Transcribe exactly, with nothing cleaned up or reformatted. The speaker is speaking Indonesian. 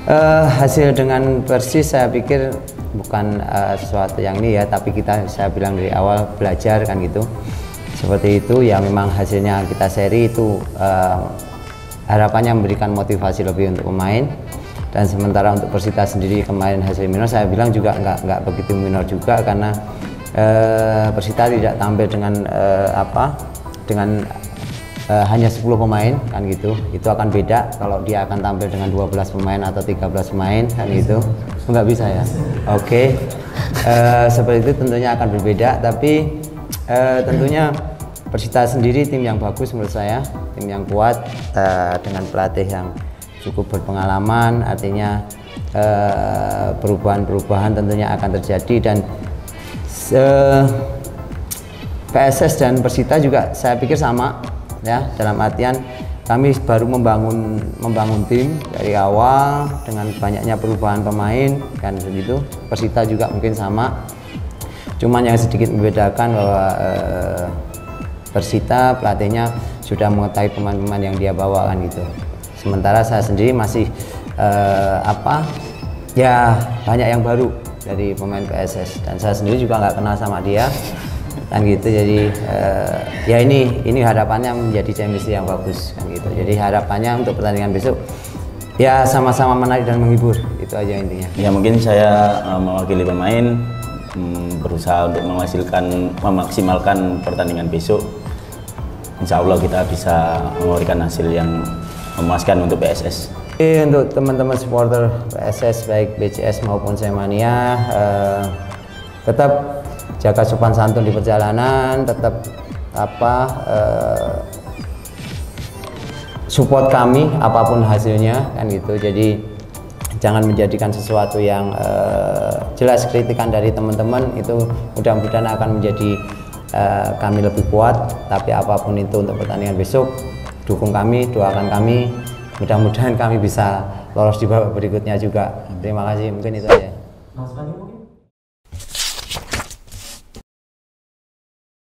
Uh, hasil dengan Persis saya pikir bukan uh, sesuatu yang ini ya, tapi kita saya bilang dari awal belajar kan gitu. Seperti itu ya, memang hasilnya kita seri itu uh, harapannya memberikan motivasi lebih untuk pemain. Dan sementara untuk Persita sendiri kemarin hasil minor saya bilang juga nggak nggak begitu minor juga, karena uh, Persita tidak tampil dengan uh, apa dengan Uh, hanya sepuluh pemain kan gitu. Itu akan beda kalau dia akan tampil dengan dua belas pemain atau tiga belas pemain kan gitu. Nggak bisa ya. Oke. Okay. Uh, seperti itu tentunya akan berbeda, tapi uh, tentunya Persita sendiri tim yang bagus menurut saya, tim yang kuat uh, dengan pelatih yang cukup berpengalaman, artinya perubahan-perubahan uh, tentunya akan terjadi. Dan uh, P S S dan Persita juga saya pikir sama ya, dalam artian kami baru membangun membangun tim dari awal dengan banyaknya perubahan pemain kan begitu. Persita juga mungkin sama, cuman yang sedikit membedakan bahwa eh, Persita pelatihnya sudah mengetahui pemain-pemain yang dia bawa kan gitu. Sementara saya sendiri masih eh, apa ya, banyak yang baru dari pemain P S S, dan saya sendiri juga nggak kenal sama dia kan gitu. Jadi uh, ya ini ini harapannya menjadi chemistry yang bagus kan gitu. Jadi harapannya untuk pertandingan besok ya sama-sama menarik dan menghibur, itu aja intinya. Ya mungkin saya uh, mewakili pemain um, berusaha untuk menghasilkan memaksimalkan pertandingan besok. Insya Allah kita bisa memberikan hasil yang memuaskan untuk P S S. Jadi, untuk teman-teman supporter P S S baik B C S maupun Semania, uh, tetap jaga sopan santun di perjalanan, tetap apa uh, support kami apapun hasilnya kan gitu. Jadi jangan menjadikan sesuatu yang uh, jelas kritikan dari teman-teman itu mudah-mudahan akan menjadi uh, kami lebih kuat. Tapi apapun itu untuk pertandingan besok, dukung kami, doakan kami, mudah-mudahan kami bisa lolos di babak berikutnya juga. Terima kasih, mungkin itu aja.